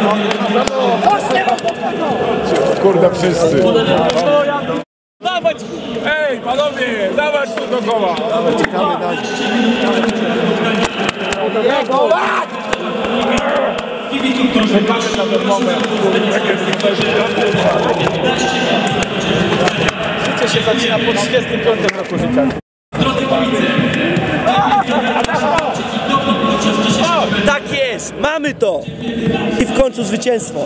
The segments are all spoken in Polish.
Kurde, wszyscy. Dawać! Ej, panowie, dawać tu do koła! Czekamy na nich. Czekamy na ten moment. Życie się zaczyna po 35 roku życia. Tak jest, mamy to! I w końcu zwycięstwo.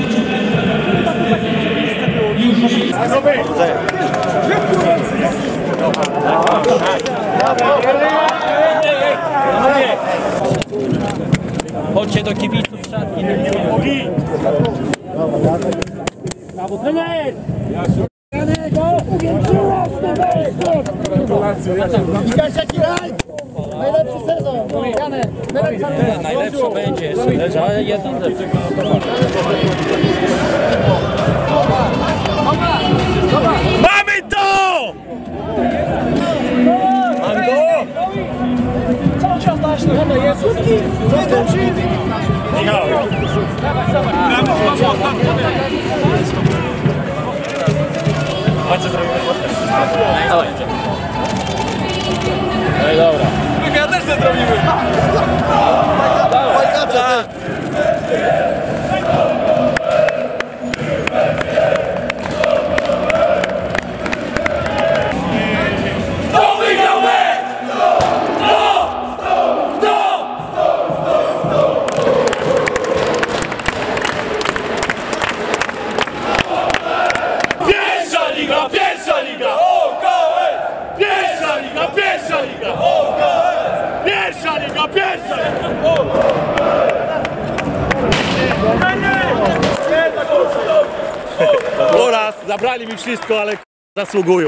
Chodźcie do kibiców w szatni. Brawo, trener! Najlepszy sezon! Najlepsze będzie, ale jeden lepszy. Mamy to! Mamy to! Cały czas dasz na Jezus! Chodź co zrobimy. No i dobra. Ja też to zrobimy! Oraz zabrali mi wszystko, ale zasługują.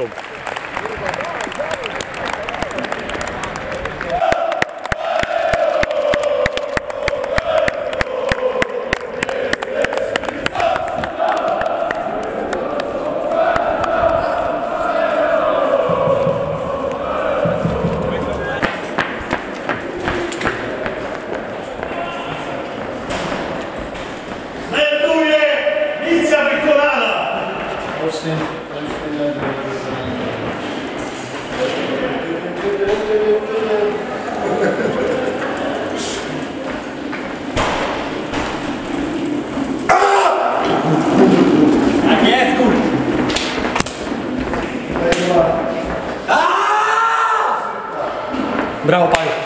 Misja wykonana! Tak jest, kur... Brawo, panie.